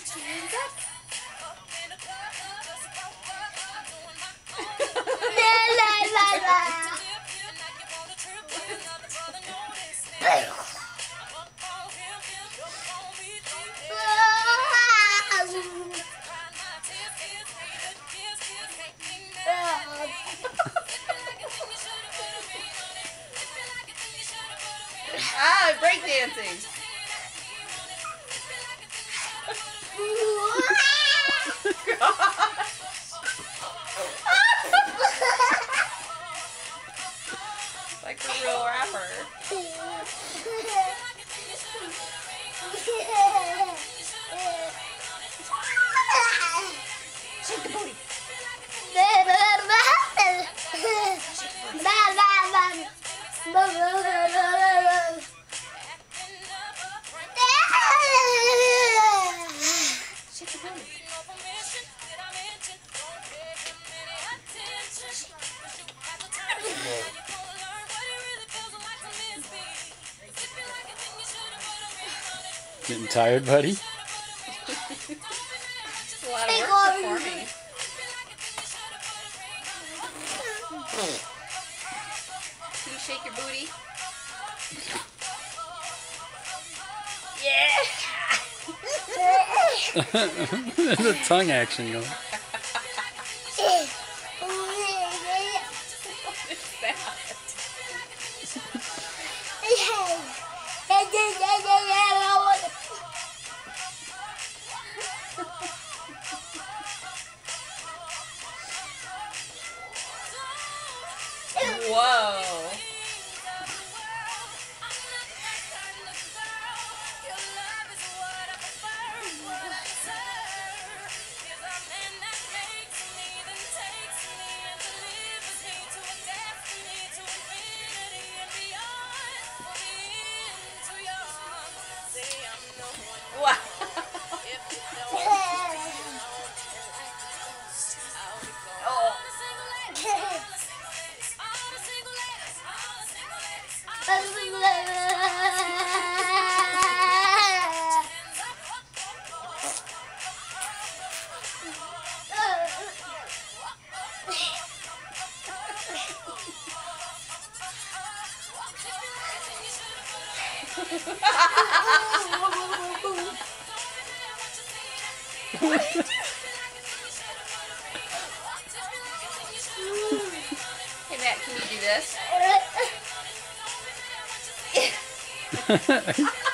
Hands up. Ah, breakdancing. Like a real rapper. Shake the booty. Shake the booty. Getting tired, buddy? It's a lot of work performing. Can you shake your booty? Yeah! There's a tongue action going. Whoa. Wow. Oh. Hey Matt, can you do this?